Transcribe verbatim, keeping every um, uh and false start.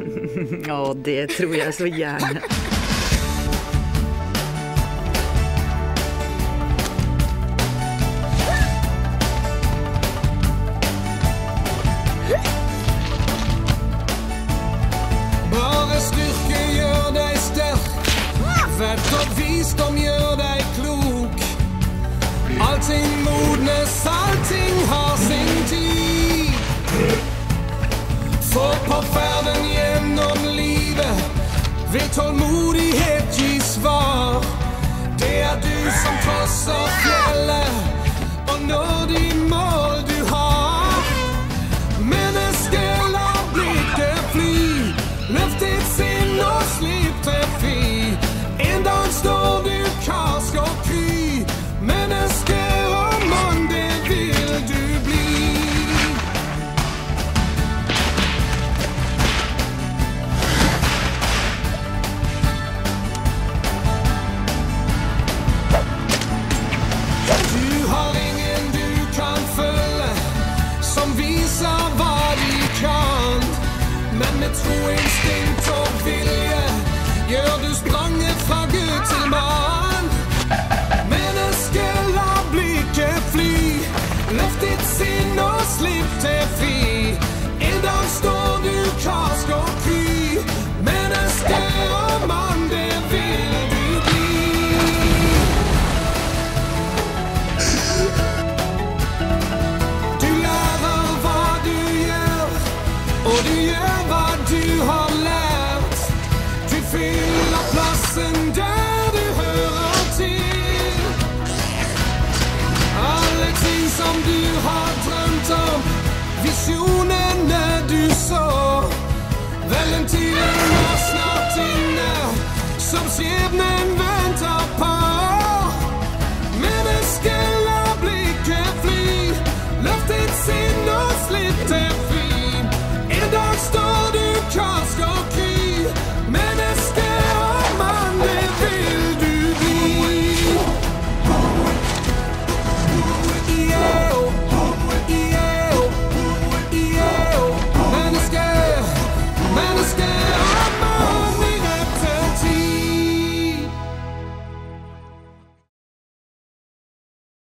Ja, det tror jag så gärna. Bare styrke gjør deg sterk, vett og visdom gjør deg klok. Allting modnes, allting har sin tid. For på ferden gjennom livet vil tålmodighet gi svar. Det er du som trosser fjellet og når de mål du har. Mennesket la blikket fly, løft ditt sinn og slipp det fri. En dag står du karsk og kry, menneske og mann, det vil du bli. Du har ingen du kan følge, som viser hva de kan. Men med tro, instinkt og vilje gjør du spranget fra Gud til mann. Mennesket la blikket fly, løft ditt sinn og slipp det fri. En dag står du karsk og kry, menneske og mann, det vil du bli. Du lærer hva du gjør, og du gjør hva du har lært. Du fyller plassen der du hører til. Alle ting som du har drømt om, visjonene du så. Vel, en tid er snart inne, som skjebnen